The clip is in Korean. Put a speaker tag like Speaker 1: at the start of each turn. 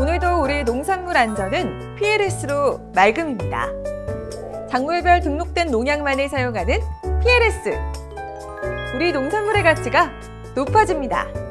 Speaker 1: 오늘도 우리 농산물 안전은 PLS로 맑음입니다. 작물별 등록된 농약만을 사용하는 PLS. 우리 농산물의 가치가 높아집니다.